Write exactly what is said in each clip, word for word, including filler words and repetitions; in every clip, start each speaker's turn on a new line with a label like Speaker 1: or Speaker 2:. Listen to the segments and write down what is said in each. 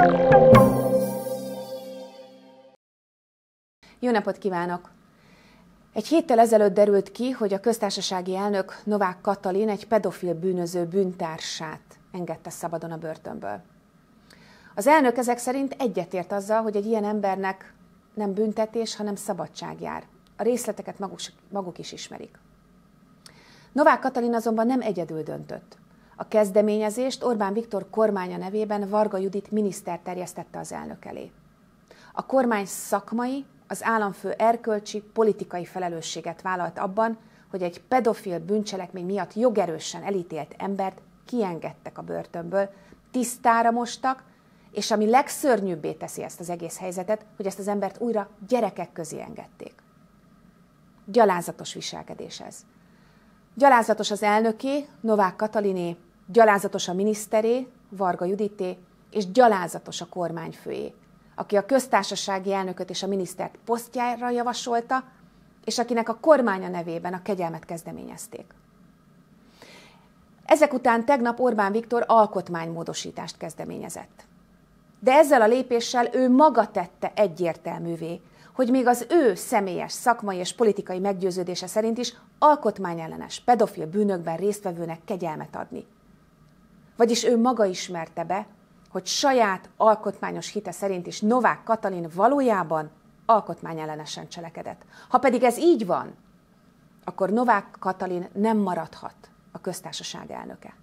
Speaker 1: Jó napot kívánok! Egy héttel ezelőtt derült ki, hogy a köztársasági elnök Novák Katalin egy pedofil bűnöző bűntársát engedte szabadon a börtönből. Az elnök ezek szerint egyetért azzal, hogy egy ilyen embernek nem büntetés, hanem szabadság jár. A részleteket maguk, maguk is ismerik. Novák Katalin azonban nem egyedül döntött. A kezdeményezést Orbán Viktor kormánya nevében Varga Judit miniszter terjesztette az elnök elé. A kormány szakmai, az államfő erkölcsi, politikai felelősséget vállalt abban, hogy egy pedofil bűncselekmény miatt jogerősen elítélt embert kiengedtek a börtönből, tisztára mostak, és ami legszörnyűbbé teszi ezt az egész helyzetet, hogy ezt az embert újra gyerekek közé engedték. Gyalázatos viselkedés ez. Gyalázatos az elnöké, Novák Kataliné, gyalázatos a miniszteré, Varga Judité, és gyalázatos a kormányfőé, aki a köztársasági elnököt és a minisztert posztjára javasolta, és akinek a kormánya nevében a kegyelmet kezdeményezték. Ezek után tegnap Orbán Viktor alkotmánymódosítást kezdeményezett. De ezzel a lépéssel ő maga tette egyértelművé, hogy még az ő személyes, szakmai és politikai meggyőződése szerint is alkotmányellenes pedofil bűnökben résztvevőnek kegyelmet adni. Vagyis ő maga ismerte be, hogy saját alkotmányos hite szerint is Novák Katalin valójában alkotmányellenesen cselekedett. Ha pedig ez így van, akkor Novák Katalin nem maradhat a köztársaság elnöke.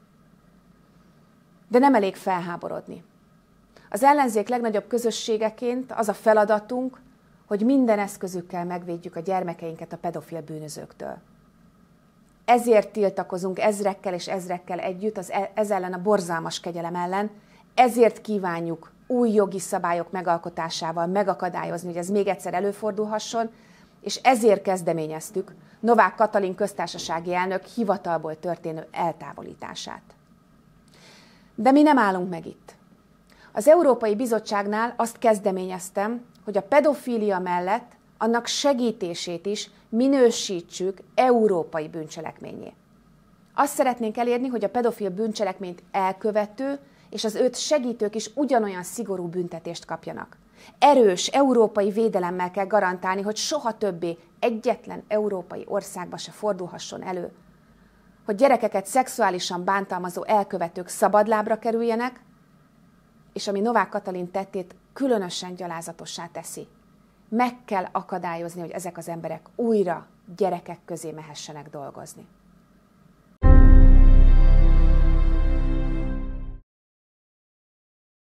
Speaker 1: De nem elég felháborodni. Az ellenzék legnagyobb közösségeként az a feladatunk, hogy minden eszközükkel megvédjük a gyermekeinket a pedofil bűnözőktől. Ezért tiltakozunk ezrekkel és ezrekkel együtt az ez ellen a borzalmas kegyelem ellen, ezért kívánjuk új jogi szabályok megalkotásával megakadályozni, hogy ez még egyszer előfordulhasson, és ezért kezdeményeztük Novák Katalin köztársasági elnök hivatalból történő eltávolítását. De mi nem állunk meg itt. Az Európai Bizottságnál azt kezdeményeztem, hogy a pedofília mellett annak segítését is minősítsük európai bűncselekménnyé. Azt szeretnénk elérni, hogy a pedofil bűncselekményt elkövető és az őt segítők is ugyanolyan szigorú büntetést kapjanak. Erős európai védelemmel kell garantálni, hogy soha többé egyetlen európai országba se fordulhasson elő, hogy gyerekeket szexuálisan bántalmazó elkövetők szabadlábra kerüljenek, és ami Novák Katalin tettét különösen gyalázatossá teszi. Meg kell akadályozni, hogy ezek az emberek újra gyerekek közé mehessenek dolgozni.